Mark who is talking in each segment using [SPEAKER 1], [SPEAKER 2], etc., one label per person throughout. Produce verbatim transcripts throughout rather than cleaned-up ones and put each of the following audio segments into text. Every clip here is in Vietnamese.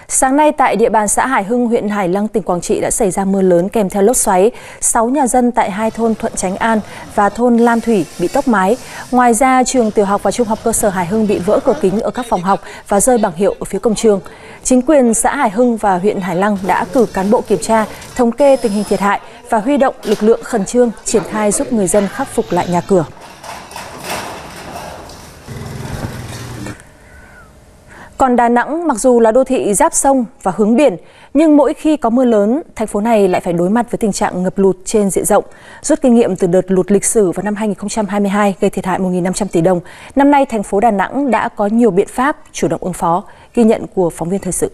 [SPEAKER 1] Sáng nay tại địa bàn xã Hải Hưng, huyện Hải Lăng, tỉnh Quảng Trị đã xảy ra mưa lớn kèm theo lốc xoáy. sáu nhà dân tại hai thôn Thuận Chánh An và thôn Lam Thủy bị tốc mái. Ngoài ra, trường tiểu học và trung học cơ sở Hải Hưng bị vỡ cửa kính ở các phòng học và rơi bảng hiệu ở phía cổng trường. Chính quyền xã Hải Hưng và huyện Hải Lăng đã cử cán bộ kiểm tra, thống kê tình hình thiệt hại và huy động lực lượng khẩn trương triển khai giúp người dân khắc phục lại nhà cửa. Còn Đà Nẵng, mặc dù là đô thị giáp sông và hướng biển, nhưng mỗi khi có mưa lớn, thành phố này lại phải đối mặt với tình trạng ngập lụt trên diện rộng. Rút kinh nghiệm từ đợt lụt lịch sử vào năm hai nghìn không trăm hai mươi hai gây thiệt hại một nghìn năm trăm tỷ đồng, năm nay thành phố Đà Nẵng đã có nhiều biện pháp chủ động ứng phó. Ghi nhận của phóng viên thời sự.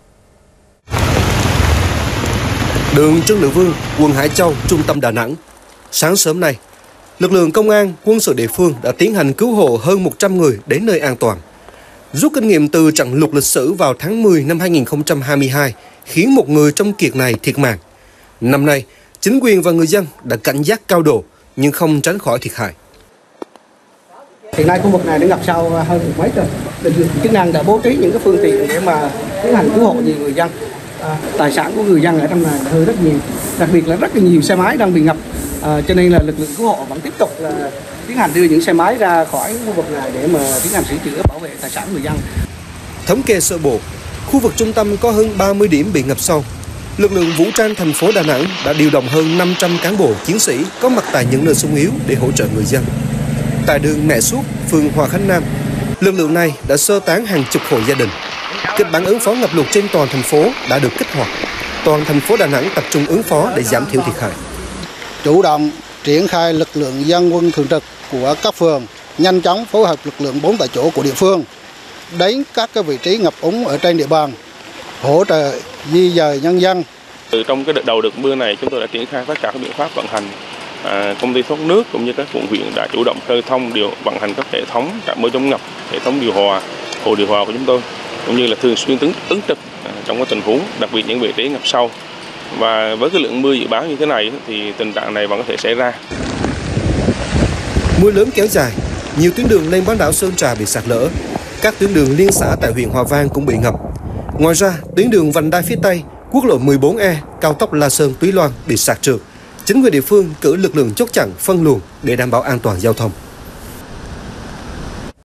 [SPEAKER 2] Đường Trưng Nữ Vương, quận Hải Châu, trung tâm Đà Nẵng. Sáng sớm nay, lực lượng công an, quân sự địa phương đã tiến hành cứu hộ hơn một trăm người đến nơi an toàn. Rút kinh nghiệm từ trận lụt lịch sử vào tháng mười năm hai nghìn không trăm hai mươi hai khiến một người trong kiệt này thiệt mạng. Năm nay, chính quyền và người dân đã cảnh giác cao độ nhưng không tránh khỏi thiệt hại.
[SPEAKER 3] Hiện nay khu vực này đã ngập sâu hơn một mét rồi. Lực lượng chức năng đã bố trí những cái phương tiện để mà tiến hành cứu hộ nhiều người dân. À, tài sản của người dân ở trong này hơi rất nhiều, đặc biệt là rất là nhiều xe máy đang bị ngập. À, cho nên là lực lượng cứu hộ vẫn tiếp tục là tiến hành đưa những xe máy ra khỏi khu vực này để mà tiến hành sửa chữa bảo vệ tài sản người dân.
[SPEAKER 2] Thống kê sơ bộ, khu vực trung tâm có hơn ba mươi điểm bị ngập sâu. Lực lượng vũ trang thành phố Đà Nẵng đã điều động hơn năm trăm cán bộ chiến sĩ có mặt tại những nơi xung yếu để hỗ trợ người dân. Tại đường Mẹ Suốt, phường Hòa Khánh Nam, lực lượng này đã sơ tán hàng chục hộ gia đình. Kịch bản ứng phó ngập lụt trên toàn thành phố đã được kích hoạt. Toàn thành phố Đà Nẵng tập trung ứng phó để giảm thiểu thiệt hại.
[SPEAKER 4] Chủ động triển khai lực lượng dân quân thường trực của các phường, nhanh chóng phối hợp lực lượng bốn tại chỗ của địa phương đến các cái vị trí ngập úng ở trên địa bàn, hỗ trợ di dời nhân dân.
[SPEAKER 5] Từ trong cái đợt đầu đợt mưa này, chúng tôi đã triển khai tất cả các biện pháp vận hành. À, công ty thoát nước cũng như các quận huyện đã chủ động khơi thông điều vận hành các hệ thống trạm bơm chống ngập, hệ thống điều hòa, hồ điều hòa của chúng tôi, cũng như là thường xuyên ứng ứng trực à, trong các tình huống, đặc biệt những vị trí ngập sâu. Và với cái lượng mưa dự báo như thế này thì tình trạng này vẫn có thể xảy ra.
[SPEAKER 2] Mưa lớn kéo dài, nhiều tuyến đường lên bán đảo Sơn Trà bị sạt lở. Các tuyến đường liên xã tại huyện Hòa Vang cũng bị ngập. Ngoài ra, tuyến đường vành đai phía Tây, quốc lộ mười bốn E, cao tốc La Sơn - Túy Loan bị sạt trượt. Chính quyền địa phương cử lực lượng chốt chặn, phân luồng để đảm bảo an toàn giao thông.